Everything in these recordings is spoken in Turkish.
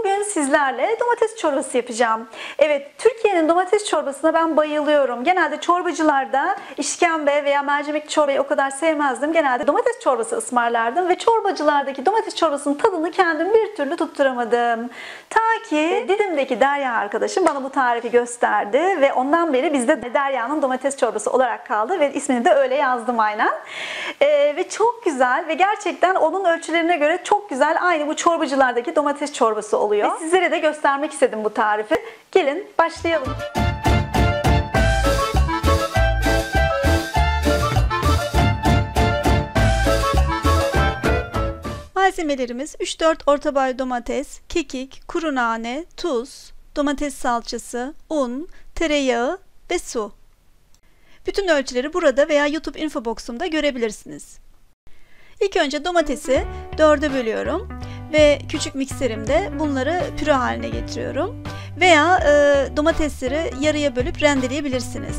Bugün sizlerle domates çorbası yapacağım. Evet, Türkiye'nin domates çorbasına ben bayılıyorum. Genelde çorbacılarda işkembe veya mercimek çorbayı o kadar sevmezdim. Genelde domates çorbası ısmarlardım ve çorbacılardaki domates çorbasının tadını kendim bir türlü tutturamadım. Ta ki Didim'deki Derya arkadaşım bana bu tarifi gösterdi ve ondan beri bizde Derya'nın domates çorbası olarak kaldı ve ismini de öyle yazdım aynen. Ve çok güzel ve gerçekten onun ölçülerine göre çok güzel, aynı bu çorbacılardaki domates çorbası oluyor. Ve sizlere de göstermek istedim bu tarifi. Gelin başlayalım. Malzemelerimiz 3-4 orta boy domates, kekik, kuru nane, tuz, domates salçası, un, tereyağı ve su. Bütün ölçüleri burada veya YouTube infobox'umda görebilirsiniz. İlk önce domatesi 4'e bölüyorum ve küçük mikserimde bunları püre haline getiriyorum. Veya domatesleri yarıya bölüp rendeleyebilirsiniz.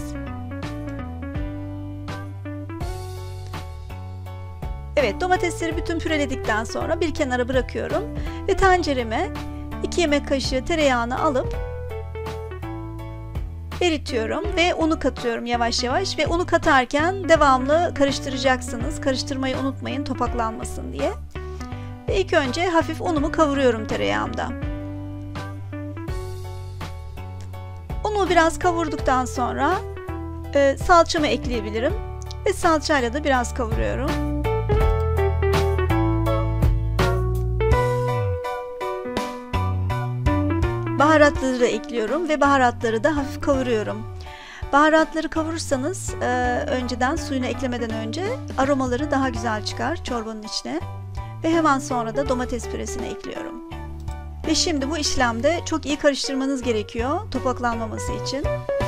Evet, domatesleri bütün püreledikten sonra bir kenara bırakıyorum ve tencereme 2 yemek kaşığı tereyağını alıp eritiyorum ve unu katıyorum yavaş yavaş ve unu katarken devamlı karıştıracaksınız. Karıştırmayı unutmayın, topaklanmasın diye. Ve ilk önce hafif unumu kavuruyorum tereyağımda. Unu biraz kavurduktan sonra salçamı ekleyebilirim ve salçayla da biraz kavuruyorum. Baharatları da ekliyorum ve baharatları da hafif kavuruyorum. Baharatları kavurursanız önceden, suyunu eklemeden önce aromaları daha güzel çıkar çorbanın içine. Ve hemen sonra da domates püresini ekliyorum. Ve şimdi bu işlemde çok iyi karıştırmanız gerekiyor topaklanmaması için.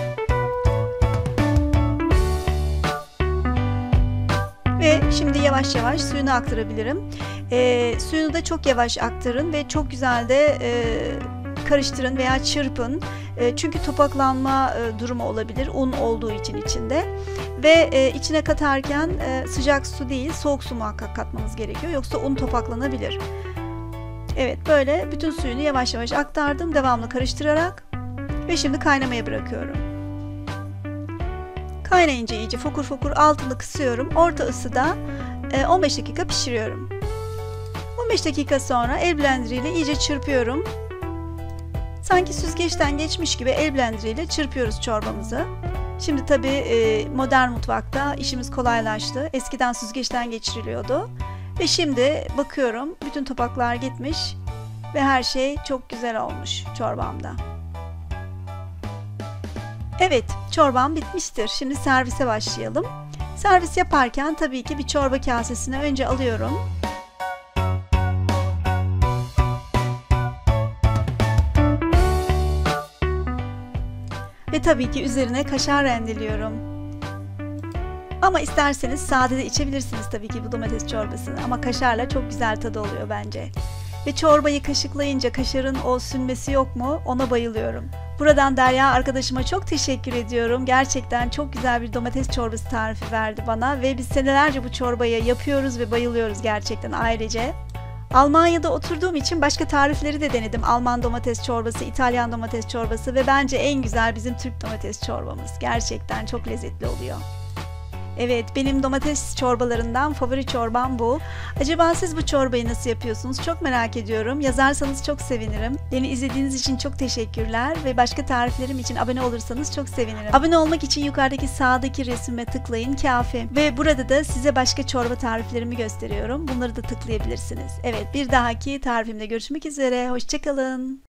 Ve şimdi yavaş yavaş suyunu aktarabilirim. Suyunu da çok yavaş aktarın ve çok güzel de karıştırın veya çırpın. Çünkü topaklanma durumu olabilir un olduğu için içinde. Ve içine katarken sıcak su değil, soğuk su muhakkak katmanız gerekiyor. Yoksa un topaklanabilir. Evet, böyle bütün suyunu yavaş yavaş aktardım devamlı karıştırarak. Ve şimdi kaynamaya bırakıyorum. Kaynayınca iyice fokur fokur altını kısıyorum. Orta ısıda 15 dakika pişiriyorum. 15 dakika sonra el blender ile iyice çırpıyorum. Sanki süzgeçten geçmiş gibi el blender ile çırpıyoruz çorbamızı. Şimdi tabii modern mutfakta işimiz kolaylaştı. Eskiden süzgeçten geçiriliyordu. Ve şimdi bakıyorum bütün topaklar gitmiş ve her şey çok güzel olmuş çorbamda. Evet, çorbam bitmiştir. Şimdi servise başlayalım. Servis yaparken tabii ki bir çorba kasesine önce alıyorum. Ve tabii ki üzerine kaşar rendeliyorum. Ama isterseniz sade de içebilirsiniz tabii ki bu domates çorbasını. Ama kaşarla çok güzel tadı oluyor bence. Ve çorbayı kaşıklayınca kaşarın o sünmesi yok mu? Ona bayılıyorum. Buradan Derya arkadaşıma çok teşekkür ediyorum. Gerçekten çok güzel bir domates çorbası tarifi verdi bana. Ve biz senelerce bu çorbayı yapıyoruz ve bayılıyoruz gerçekten ailece. Almanya'da oturduğum için başka tarifleri de denedim. Alman domates çorbası, İtalyan domates çorbası ve bence en güzel bizim Türk domates çorbamız. Gerçekten çok lezzetli oluyor. Evet, benim domates çorbalarından favori çorbam bu. Acaba siz bu çorbayı nasıl yapıyorsunuz? Çok merak ediyorum. Yazarsanız çok sevinirim. Beni izlediğiniz için çok teşekkürler ve başka tariflerim için abone olursanız çok sevinirim. Abone olmak için yukarıdaki sağdaki resime tıklayın, kafi. Ve burada da size başka çorba tariflerimi gösteriyorum. Bunları da tıklayabilirsiniz. Evet, bir dahaki tarifimde görüşmek üzere. Hoşça kalın.